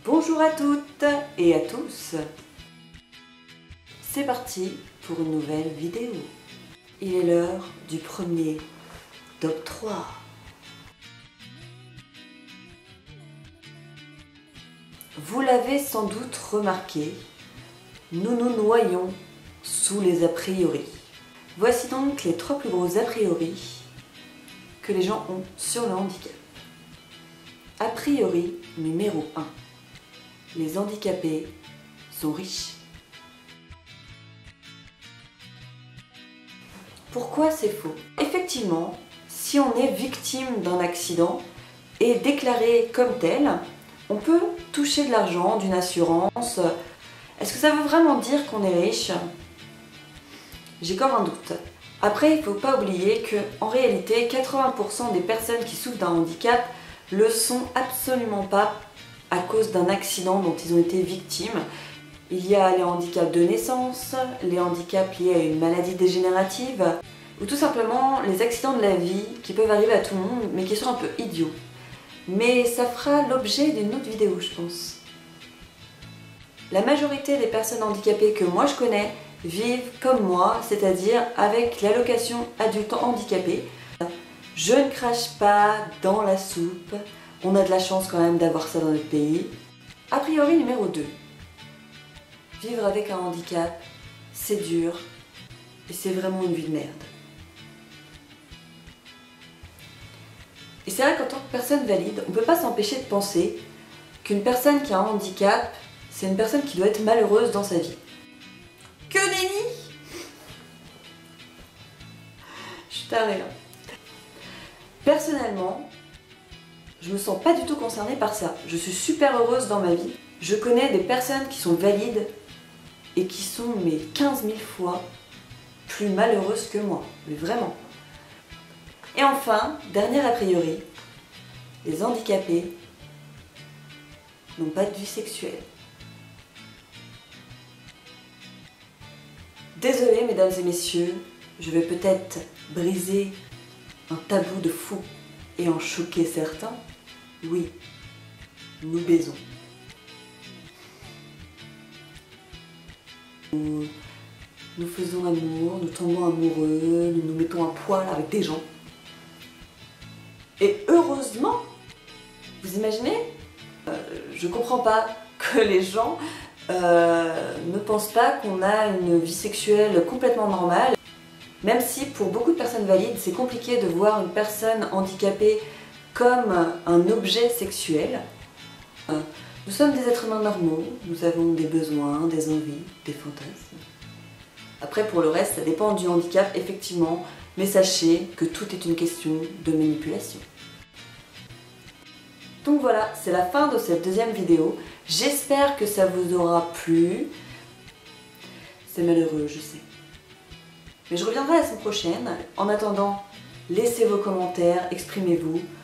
Bonjour à toutes et à tous. C'est parti pour une nouvelle vidéo. Il est l'heure du premier d'octroi. Vous l'avez sans doute remarqué, nous nous noyons sous les a priori. Voici donc les 3 plus gros a priori que les gens ont sur le handicap. A priori numéro 1. Les handicapés sont riches. Pourquoi c'est faux? Effectivement, si on est victime d'un accident et déclaré comme tel, on peut toucher de l'argent, d'une assurance. Est-ce que ça veut vraiment dire qu'on est riche? J'ai comme un doute. Après, il ne faut pas oublier qu'en réalité, 80% des personnes qui souffrent d'un handicap le sont absolument pas à cause d'un accident dont ils ont été victimes. Il y a les handicaps de naissance, les handicaps liés à une maladie dégénérative, ou tout simplement les accidents de la vie qui peuvent arriver à tout le monde, mais qui sont un peu idiots. Mais ça fera l'objet d'une autre vidéo, je pense. La majorité des personnes handicapées que moi je connais vivent comme moi, c'est-à-dire avec l'allocation adulte handicapé. Je ne crache pas dans la soupe, on a de la chance quand même d'avoir ça dans notre pays. A priori numéro 2. Vivre avec un handicap, c'est dur et c'est vraiment une vie de merde. Et c'est vrai qu'en tant que personne valide, on ne peut pas s'empêcher de penser qu'une personne qui a un handicap, c'est une personne qui doit être malheureuse dans sa vie. Que nenni! Je suis tarée là. Personnellement, je me sens pas du tout concernée par ça. Je suis super heureuse dans ma vie. Je connais des personnes qui sont valides et qui sont mais 15 000 fois plus malheureuses que moi. Mais vraiment. Et enfin, dernier a priori, les handicapés n'ont pas de vie sexuelle. Désolée mesdames et messieurs, je vais peut-être briser un tabou de fou et en choquer certains. Oui, nous baisons. Nous faisons l'amour, nous tombons amoureux, nous nous mettons à poil avec des gens. Et heureusement, vous imaginez, je comprends pas que les gens ne pensent pas qu'on a une vie sexuelle complètement normale. Même si pour beaucoup de personnes valides, c'est compliqué de voir une personne handicapée comme un objet sexuel. Nous sommes des êtres humains normaux, nous avons des besoins, des envies, des fantasmes. Après pour le reste, ça dépend du handicap effectivement, mais sachez que tout est une question de manipulation. Donc voilà, c'est la fin de cette deuxième vidéo. J'espère que ça vous aura plu. C'est malheureux, je sais. Mais je reviendrai la semaine prochaine. En attendant, laissez vos commentaires, exprimez-vous.